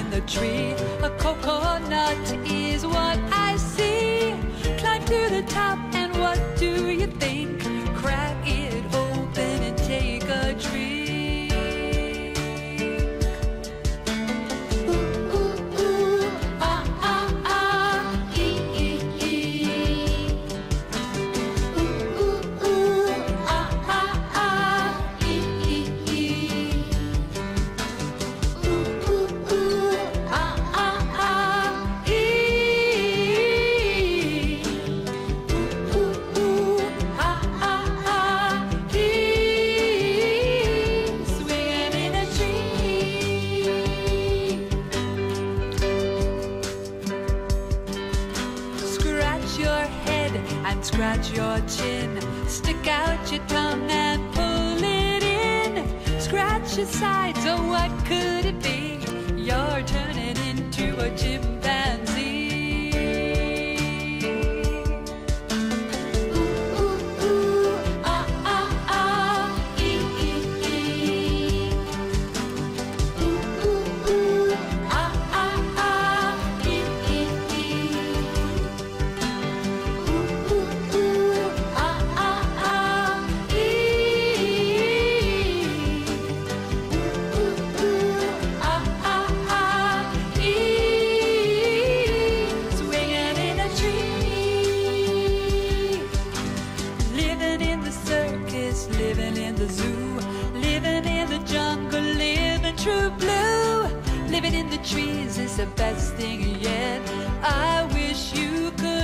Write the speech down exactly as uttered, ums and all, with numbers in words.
in the tree. A coconut is what I see. Climb to the top and what do you think? Crack it open and take a drink. And scratch your chin, stick out your tongue and pull it in. Scratch your sides, oh what could it be? You're turning into a chimpanzee. Living in the zoo, living in the jungle, living true blue. Living in the trees is the best thing yet. I wish you could